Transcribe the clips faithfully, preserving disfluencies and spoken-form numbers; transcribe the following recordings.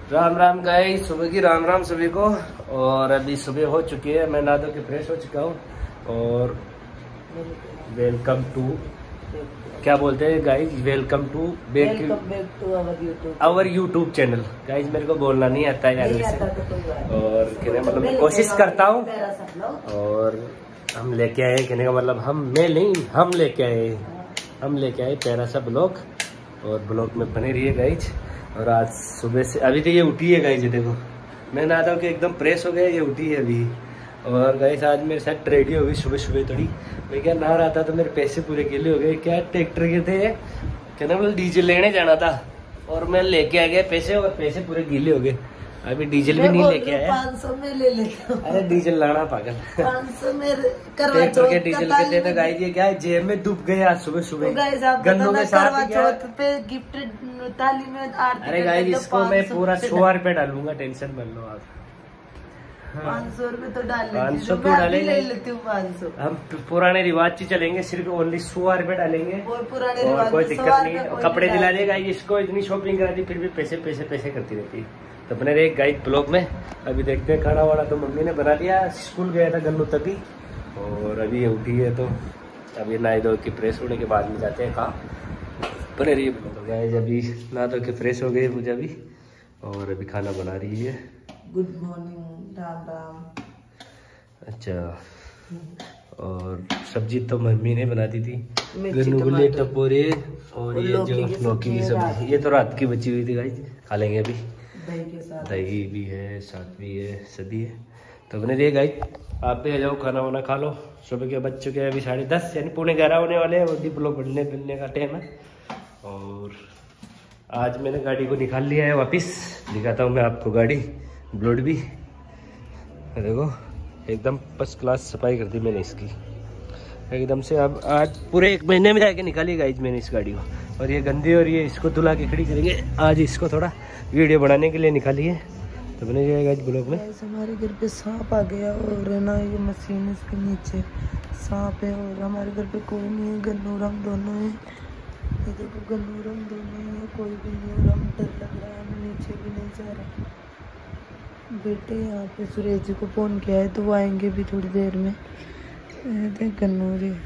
Ram Ram guys, सुबह की राम राम सभी को। और अभी सुबह हो चुकी है, मैं नहा धो के फ्रेश हो चुका हूँ। और वेलकम टू, क्या बोलते हैं guys, welcome to back to our YouTube channel. Guys मेरे को बोलना नहीं आता है यार वैसे, और कहने मतलब मैं कोशिश करता हूँ। और हम लेके आए, कहने का मतलब हम मैं नहीं हम लेके आए हम लेके आए प्यारा सा ब्लॉग। और ब्लॉग में बने रहिए गाइस। और आज सुबह से अभी तो ये उठी है गाइस, देखो मैं नहाता हूँ कि एकदम प्रेस हो गया, ये उठी है अभी। और गाइस आज मेरे साथ ट्रेडी हो गई सुबह सुबह थोड़ी। मैं क्या नहा रहा था तो मेरे पैसे पूरे गीले हो गए। क्या ट्रैक्टर के थे, क्या ना मतलब डीजल लेने जाना था और मैं लेके आ गया पैसे, और पैसे पूरे गीले हो गए। अभी डीजल भी नहीं लेके आया। पाँच सौ में ले लेता हूँ। अरे डीजल लाना पागल, पाँच सौ में ट्रैक्टर के डीजल के थे तो गाइस ये क्या है, जेब में डूब गए आज सुबह सुबह गन्नों के साथ। पे गिफ्ट ताली में आरती। अरे गाइस इसको मैं पूरा सौ रुपए डालूंगा, टेंशन मत लो आप। पाँच सौ रुपए तो डाल पाँच सौ तो डालेंगे, ले लेती हूँ पाँच सौ। हम पुराने रिवाज से चलेंगे, सिर्फ ओनली सौ रुपए डालेंगे और पुराने और रिवाज कोई दिक्कत नहीं। कपड़े दिला देगा, इसको इतनी शॉपिंग करा दी फिर भी पैसे पैसे पैसे करती रहती। तो बने रहे गाइड ब्लॉग में। अभी देखते हैं, खाना वाना तो मम्मी ने बना दिया, स्कूल गया था गन्नू तभी। और अभी ये उठी है तो अभी नहा धो के फ्रेश होने के बाद में जाते हैं कहाँ बने रही है गाइस। अभी नहा धो के फ्रेश हो गई पूजा भी, और अभी खाना बना रही है। गुड मॉर्निंग, राम राम। अच्छा, और सब्जी तो मम्मी ने बना दी थी, गन्नू टपोरे और ये जो लौकी की सब्जी, ये तो रात की बची हुई थी गाइस, खा लेंगे अभी। दही के साथ, दही भी है, साथ भी है, सदी है। तो बने रहिए गाइस, आप भी आ जाओ, खाना वाना खा लो। सुबह के बज चुके हैं अभी साढ़े दस, यानी पौने ग्यारह होने वाले हैं। वो भी ब्लॉग बनने बनने का टाइम है। और आज मैंने गाड़ी को निकाल लिया है वापस, दिखाता हूँ मैं आपको गाड़ी ब्लोड भी। देखो एकदम फर्स्ट क्लास सफाई कर दी मैंने इसकी एकदम से। अब आज पूरे एक महीने में जाके निकाली गाइस मैंने इस गाड़ी को। और ये गंदी और ये इसको धुला के खड़ी करेंगे आज, इसको थोड़ा वीडियो बनाने के लिए निकाली है। तो बने जाएगा आज ब्लॉग में। हमारे घर पे सांप आ गया और है ना, ये मशीन इसके नीचे सांप है। और हमारे घर पे कोई नहीं है, गन्नू रम दोनों है। ये देखो गन्नू रम दोनों है, कोई भी नहीं। रम डर लग रहा है, हम नीचे भी नहीं जा रहा। बेटे यहाँ पे सुरेश जी को फोन किया है तो वो आएंगे भी थोड़ी देर में। देख गन्नू रे,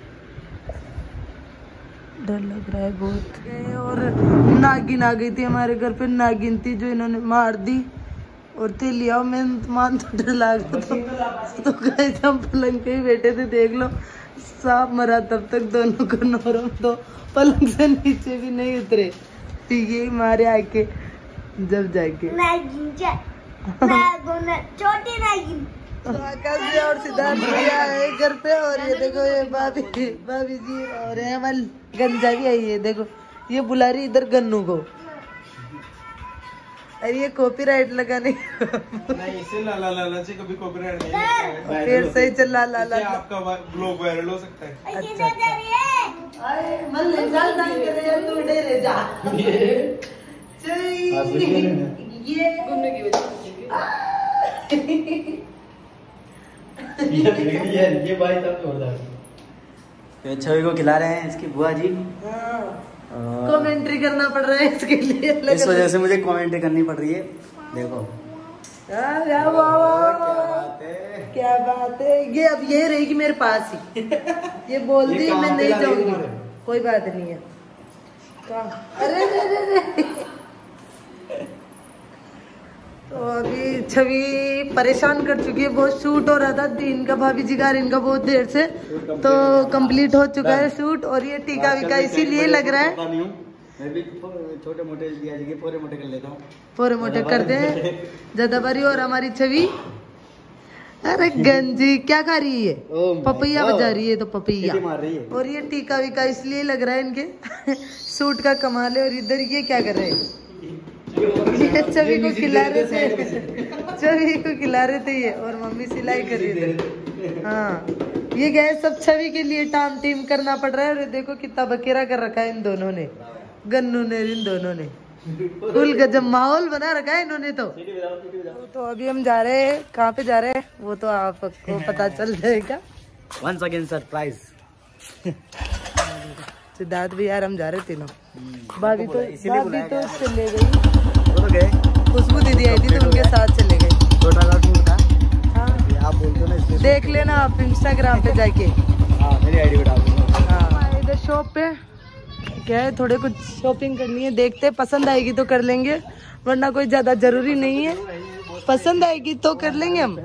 डर लग रहा है बहुत। और नागिन आ गई थी हमारे घर पे, नागिन थी जो इन्होंने मार दी। और ते लिया मैं मान तो डर लग तो, तो गए हम पलंग पे ही बैठे थे, देख लो सांप मरा तब तक दोनों को। नौरम तो पलंग से नीचे भी नहीं उतरे, ठीक है मारे आके जब जाके नागिन छोटी नागिन। आकाश जी और सिद्धार्थ भैया है घर पे। और ये देखो ये भाभी भाभी जी और हेमल गंजा भी आई है। देखो ये बुला रही इधर गन्नू को। अरे ये कॉपीराइट लगाने नहीं, इसे ला ला ला से कभी कॉपीराइट नहीं लगता है। फिर सही चल ला ला ला आपका ब्लॉग वायरल हो सकता है। अच्छा अरे मन ले चल चल करे तू डेरे जा। ये गुन्नू की ये ये भाई सब जोरदार छवि को खिला रहे हैं इसकी बुआ जी। कमेंट्री करना पड़ रहा है इसके लिए, इस वजह से मुझे कमेंट्री करनी पड़ रही है। देखो क्या बात है, क्या बात है। ये अब ये रहेगी मेरे पास ही। ये बोल दी मैं नहीं जाऊंगी, कोई बात नहीं है। अरे रे रे रे। तो अभी छवि परेशान कर चुकी है बहुत। शूट हो रहा था दिन का भाभी जी का, इनका बहुत देर से, तो कंप्लीट हो चुका है शूट। और ये टीका विका इसीलिए लग रहा है, मैं भी छोटे मोटे पूरे मोटे कर लेता हूँ, पूरे मोटे करते हैं ज्यादा बारी। और हमारी छवि अरे गंजी क्या खा रही है, पपैया बजा रही है तो पपैया मार रही है। और ये टीका विका इसलिए लग रहा है इनके शूट का कमाल है। और इधर ये क्या कर रहे हैं, ये छवि को खिला रहे थे, छवि को खिला रहे थे ये। और मम्मी सिलाई कर रही थी। हाँ ये गए सब छवि के लिए टाम टीम करना पड़ रहा है। और देखो कितना बकेरा कर रखा है इन दोनों ने, गन्नू ने इन दोनों ने फुल गजब माहौल बना रखा है इन्होंने तो। तो अभी हम जा रहे हैं, कहाँ पे जा रहे हैं वो तो आपको पता चल जाएगा। Once again surprise. सिद्धार्थ भी यार हम जा रहे तीनों। भाभी तो भाभी तो चले गई, गए खुशबू साथ चले गए। छोटा कार्टून था। हाँ आप बोलते हो ना इसलिए। देख लेना आप इंस्टाग्राम पे जाके। हाँ मेरी आईडी बता दूंगा। हाँ इधर शॉप पे क्या है, थोड़े कुछ शॉपिंग करनी है, देखते पसंद आएगी तो कर लेंगे, वरना कोई ज्यादा जरूरी नहीं है। पसंद आएगी तो कर लेंगे हम।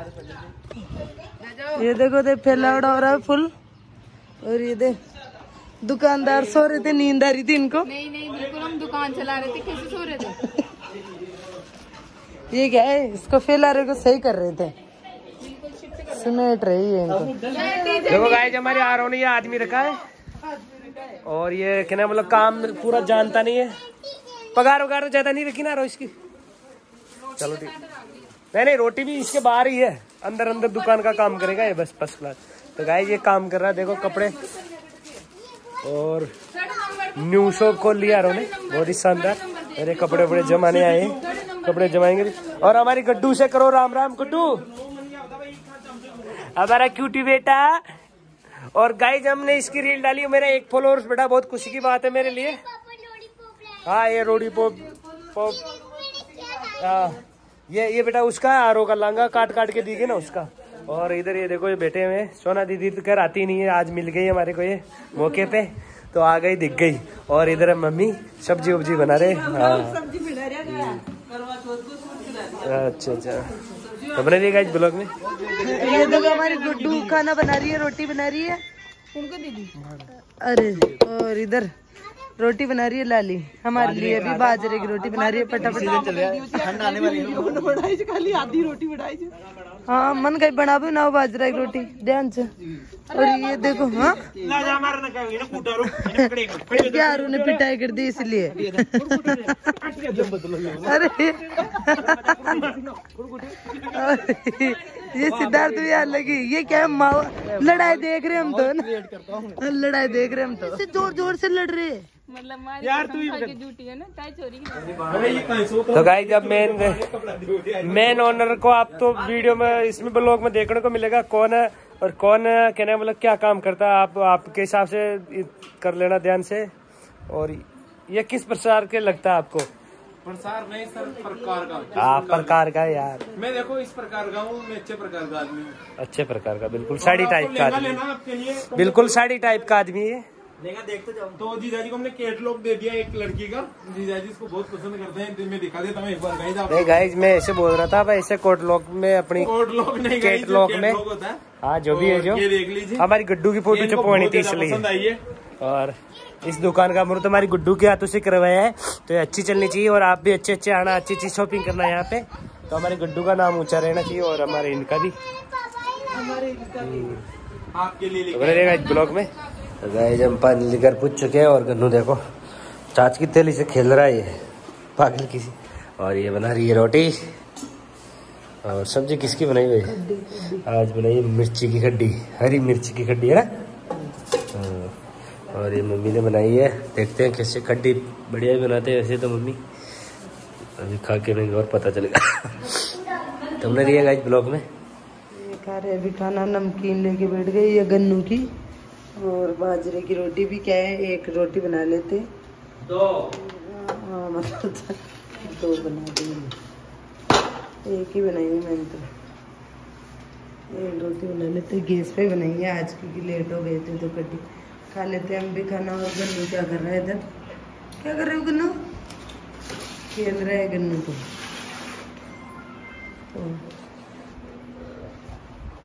ये देखो दे फैलावड़ा हो रहा है फुल। और ये दे दुकानदार सो रहे थे, नींद आ रही थी इनको। नहीं नहीं बिल्कुल हम दुकान चला रहे थे, कैसे सो रहे थे। ये क्या है, इसको फैलारे को सही कर रहे थे, समेट रही है इनको। देखो गाइस हमारे आरोन ये आदमी रखा है और ये क्या नाम, मतलब काम पूरा जानता नहीं है। पगार वगार तो ज्यादा नहीं रखी ना रो इसकी। चलो ठीक, नहीं नहीं रोटी भी इसके बाहर ही है, अंदर अंदर दुकान का काम करेगा ये बस फर्स्ट क्लास। तो गाइस ये काम कर रहा है, देखो कपड़े और न्यू शॉप खोल लिया आरोन ने, बहुत ही शानदार। मेरे कपड़े वपड़े जमाने आए, कपड़े जमाएंगे भी। और हमारी गड्डू से करो राम राम। गड्डू हमारा क्यूटी बेटा। और गाइस हमने इसकी रील डाली, मेरा एक फॉलोअर्स बेटा, बहुत खुशी की बात है मेरे लिए। हाँ ये रोडी पॉप पॉप हाँ ये ये बेटा उसका आरो का लांगा काट काट के दी गई ना उसका। और इधर ये देखो ये बैठे हुए सोना दीदी तो कर आती नहीं है, आज मिल गई हमारे को ये मौके पे, तो आ गई दिख गई। और इधर मम्मी सब्जी वब्जी बना रहे। हाँ अच्छा अच्छा तो बना दिए गाइस ब्लॉग में। ये देखो हमारी गुड्डू खाना बना रही है, रोटी बना रही है उनको दीदी। अरे और इधर रोटी बना रही है लाली हमारे लिए भी, बाजरे की रोटी बना रही है फटाफट। ठंड आने वाली है। खाली आधी रोटी बनाई। हाँ मन कहीं बना भी ना बाजरा की रोटी ध्यान से। और ये देखो हाँ क्या आरू ने पिटाई कर दी इसलिए। अरे ये सिद्धार्थ भी यार लगी, ये क्या है माँ लड़ाई देख रहे हम तो ना, लड़ाई देख रहे हम तो जोर जोर से लड़ रहे मतलब यार तू ड्यूटी है ना ताई चोरी। तो गाइस जब मेन मेन ओनर को आप तो वीडियो में इसमें ब्लॉग में देखने को मिलेगा कौन है और कौन कहने मतलब क्या काम करता है, आप आपके हिसाब से कर लेना ध्यान से। और ये किस प्रकार के लगता है आपको? प्रसार नहीं सर, प्रकार का। आप प्रकार का यार, मैं देखो इस प्रकार का हूँ, मैं अच्छे प्रकार का आदमी हूँ। अच्छे प्रकार का, बिल्कुल साड़ी टाइप का आदमी, आपके लिए बिल्कुल साड़ी टाइप का आदमी है। देखा देखते जाओ। तो जीजाजी को हमने कैटलॉग दे दिया एक लड़की का, जीजाजी इसको बहुत पसंद करते हैं, मैं दिखा देता हूँ एक बार। गाइस आप नहीं गाइस मैं ऐसे बोल रहा था भाई, ऐसे कोटलॉग में अपनी कैटलॉग नहीं, कैटलॉग में हाँ जो भी है, जो ये देख लीजिए हमारी गुड्डू की फोटो छपवानी थी इसलिए। पसंद आई है। और इस दुकान का मुहूर्त हमारी गुड्डू के हाथों से करवाया है, तो ये अच्छी चलनी चाहिए। और आप भी अच्छे अच्छे आना, अच्छी अच्छी शॉपिंग करना है यहाँ पे, तो हमारे गुड्डू का नाम ऊंचा रहना चाहिए और हमारे इनका भी आपके लिए रहेगा इस ब्लॉग में। तो गाइस हम पानी लेकर पूछ चुके हैं और गन्नू देखो चाच की तेली से खेल रहा है ये पागल किसी। और ये बना रही है रोटी। और सब्जी किसकी बनाई हुई है? आज बनाई है मिर्ची की खड्डी, हरी मिर्ची की खड्डी है ना। और ये मम्मी ने बनाई है, देखते हैं कैसे खड्डी बढ़िया ही बनाते हैं वैसे तो मम्मी, अभी खा के नहीं और पता चलेगा। तुमने दिया गाइस ब्लॉग में खा रहे अभी खाना, नमकीन लेके बैठ गई ये गन्नू की। और बाजरे की रोटी भी क्या है, एक रोटी बना लेते दो, हाँ मतलब दो बना देंगे, एक ही बनाई है मैंने तो, एक रोटी बना लेते। गैस पे बनाई है आज क्योंकि लेट हो गए थे, तो कटी खा लेते हम भी खाना। और गन्नू क्या कर रहा है इधर, क्या कर रहे हो गन्नू? खेल रहा है गन्नू को। तो